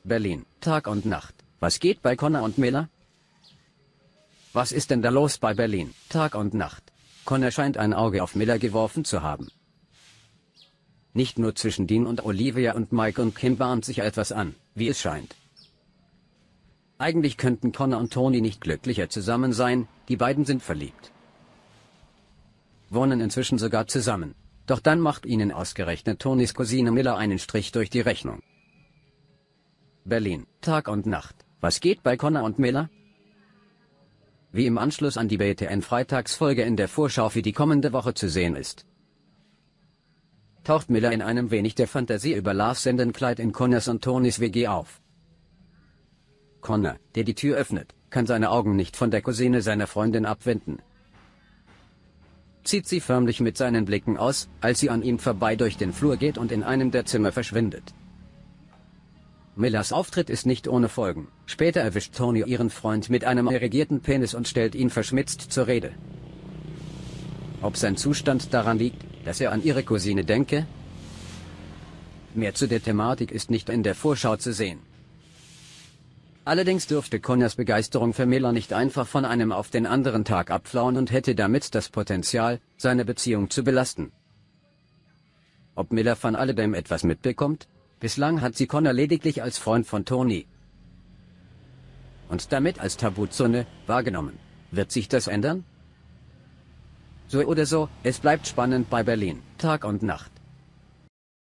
Berlin, Tag und Nacht. Was geht bei Connor und Miller? Was ist denn da los bei Berlin, Tag und Nacht? Connor scheint ein Auge auf Miller geworfen zu haben. Nicht nur zwischen Dean und Olivia und Mike und Kim bahnt sich etwas an, wie es scheint. Eigentlich könnten Connor und Tony nicht glücklicher zusammen sein, die beiden sind verliebt. Wohnen inzwischen sogar zusammen. Doch dann macht ihnen ausgerechnet Tonys Cousine Miller einen Strich durch die Rechnung. Berlin, Tag und Nacht. Was geht bei Connor und Miller? Wie im Anschluss an die BTN-Freitagsfolge in der Vorschau für die kommende Woche zu sehen ist, taucht Miller in einem wenig der Fantasie über Love sendenden Kleid in Connors und Tonys WG auf. Connor, der die Tür öffnet, kann seine Augen nicht von der Cousine seiner Freundin abwenden. Zieht sie förmlich mit seinen Blicken aus, als sie an ihm vorbei durch den Flur geht und in einem der Zimmer verschwindet. Millers Auftritt ist nicht ohne Folgen. Später erwischt Tony ihren Freund mit einem erregierten Penis und stellt ihn verschmitzt zur Rede. Ob sein Zustand daran liegt, dass er an ihre Cousine denke? Mehr zu der Thematik ist nicht in der Vorschau zu sehen. Allerdings dürfte Connors Begeisterung für Miller nicht einfach von einem auf den anderen Tag abflauen und hätte damit das Potenzial, seine Beziehung zu belasten. Ob Miller von alledem etwas mitbekommt? Bislang hat sie Connor lediglich als Freund von Tony und damit als Tabuzone wahrgenommen. Wird sich das ändern? So oder so, es bleibt spannend bei Berlin, Tag und Nacht.